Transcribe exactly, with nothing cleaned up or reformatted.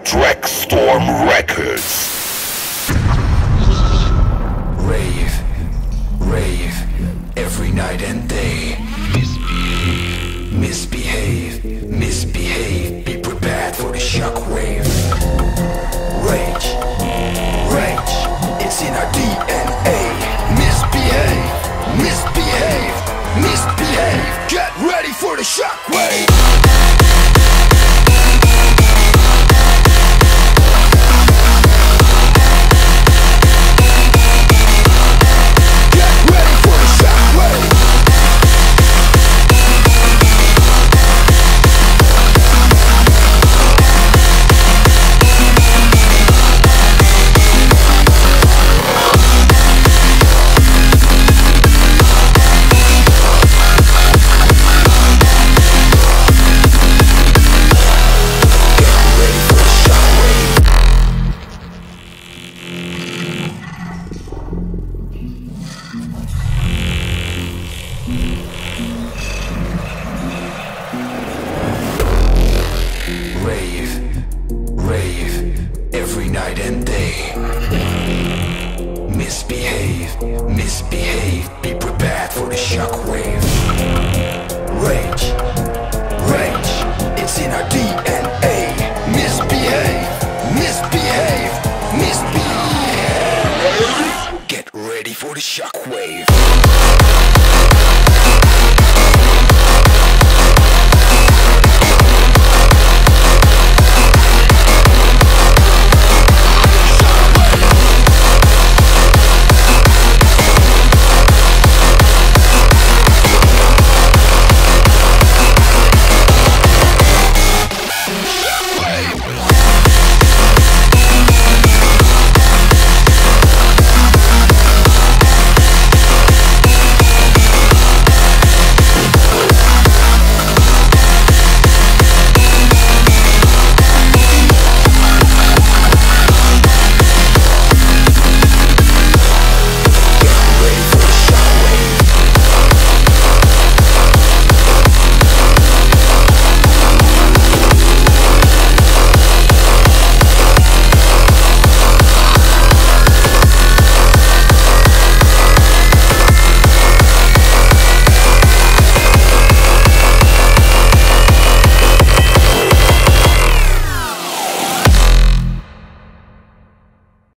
Trackstorm Records. Rave, rave, every night and day. Misbehave, misbehave, misbehave. Be prepared for the shockwave. Rage, rage, it's in our D N A. Misbehave, misbehave, misbehave. Get ready for the shockwave. Rave, rave, every night and day. Misbehave, misbehave, be prepared for the shockwave. Rage,